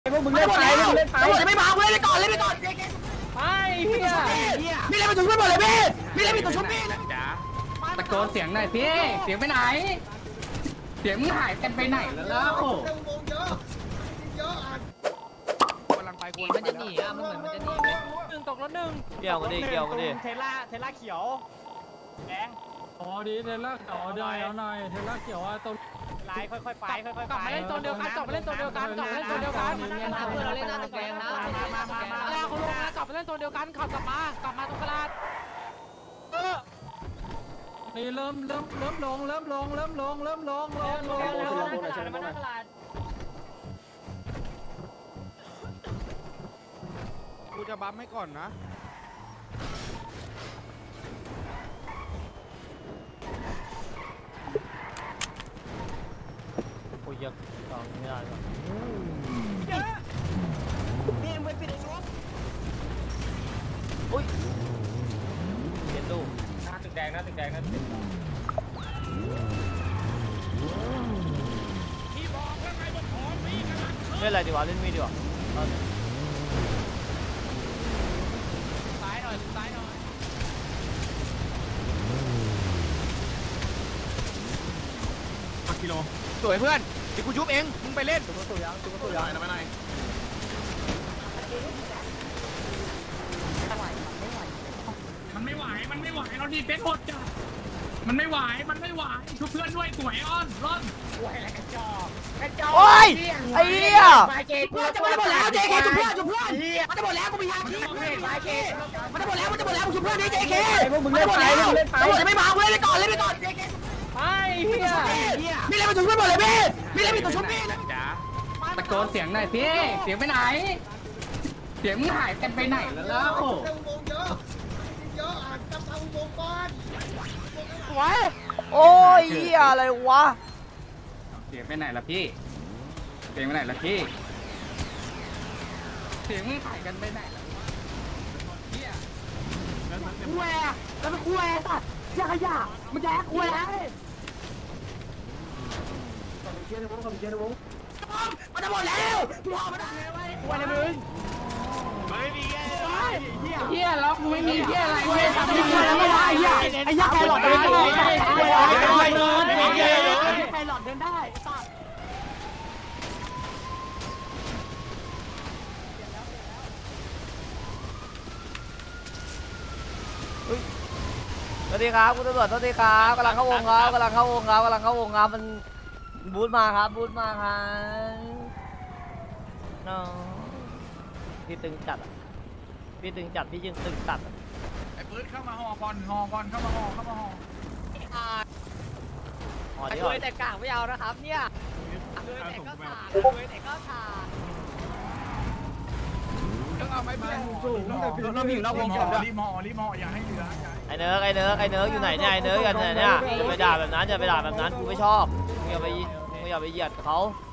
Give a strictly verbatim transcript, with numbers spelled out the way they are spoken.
พวกมึงเล่นไปเล่นไปตำรวจจะไม่มาเล่นไปก่อนเล่นไปก่อนไปเฮียมีอะไรมาถึงไม่หมดเลยพี่มีอะไรมีตัวชุบพี่จ๋าตะโกนเสียงหน่อยพี่เสียงไปไหนเสียงมึงหายกันไปไหนแล้วล่ะโอ้กำลังไปกูมันจะหนีอ่ะมันเหมือนมันจะหนีไหมหนึ่งตกรถหนึ่งเกี่ยวมาดิเกี่ยวมาดิเทล่าเทล่าเขียวแดงอ๋อดีเทล่าเขียวได้เอาหน่อยเทล่าเขียวอ่ะต้นไล่ค่อยๆไปค่อยๆไปกลับมาเล่นโซนเดียวกันกลับมาเล่นโซนเดียวกันกลับมาเล่นโซนเดียวกันมาเพื่อนเราเล่นหน้าตะแกรงนะมามามามาแล้วคุณลุงนะกลับมาเล่นโซนเดียวกันขับกลับมากลับมาตรงกระดาษเออนี่เริ่มเริ่มเริ่มลงเริ่มลงเริ่มลงเริ่มลงลงลงลงมาหน้ากระดาษกูจะบัฟให้ก่อนนะโอ้ยยังต่อไม่ได้หรอกนี่มันปิดไอ้ชุบอุ้ยเห็นดูหน้าตึกแดงหน้าตึกแดงหน้าตึกแดงเล่นอะไรดีวะเล่นมีดีวะซ้ายหน่อยซ้ายหน่อยกิโลสวยเพื่อนเดี๋ยวกูยุบเองมึงไปเล่นตัวตัวยังตัวตัวยังไปไหนมันไม่ไหวมันไม่ไหวเราดีเฟสหดจ้ะมันไม่ไหวมันไม่ไหวชุบเพื่อนด้วยสวยอ้อนร่อนสวยอะไรกระจอกกระจอกโอ้ยไอ้เหี้ยเพื่อนจะหมดแล้วเจเคชุบเพื่อนชุบเพื่อนมันจะหมดแล้วกูมียาคีมันจะหมดแล้วมันจะหมดแล้วชุบเพื่อนดิเจเคพวกมึงเล่นไปเล่นไปตำรวจจะไม่มาเล่นไปก่อนเล่นไปก่อนเจเคไปเฮียมีอะไรมาถึงไม่หมดเลยพี่มีอะไรมีตัวชุบพี่จ๋าตะโกนเสียงหน่อยพี่เสียงไปไหนเสียงมึงหายกันไปไหนแล้วล่ะโอ้โอ้ยเหี้ยอะไรวะเสียงไปไหนล่ะพี่เสียงไปไหนล่ะพี่เสียงมึงหายกันไปไหนแล้วเฮียคุยแล้วมันคุยสัตว์ยาขยะมันแดกคุยแล้วมันจะหมดแล้วพี่หอมมาได้คุยนะมึงไม่มีเฮียเฮียล็อกมึงไม่มีเฮียอะไรเฮียทำไม่ได้เฮียไอ้ยักษ์ไก่หลอดเดินได้ไอ้ยักษ์ไก่หลอดเดินได้ไอ้ยักษ์ไก่หลอดเดินได้สวัสดีครับคุณตำรวจสวัสดีครับกำลังเข้าวงครับกำลังเข้าวงครับกำลังเข้าวงครับมันบูทมาครับบูทมาครับน้องพี่ตึงจัดอ่ะพี่ตึงจัดพี่ยึงตึงตัดไอ้ปืนเข้ามาห่อบอลห่อบอลเข้ามาห่อเข้ามาห่อห่อที่ช่วยแต่กางไม่เอานะครับเนี่ยช่วยแต่ก็ขาดช่วยแต่ก็ขาดต้องเอาไม้แผ่นสูงเรามีอยู่นอกวงก่อนรีมห่อรีมห่ออย่าให้เหลือไอ้เนิร์กไอ้เนิร์กไอ้เนิร์กอยู่ไหนเนี่ยไอ้เนิร์กกันเนี่ยอย่าไปด่าแบบนั้นอย่าไปด่าแบบนั้นกูไม่ชอบมึงอย่าไปมึงอย่าไปเหยียดเขา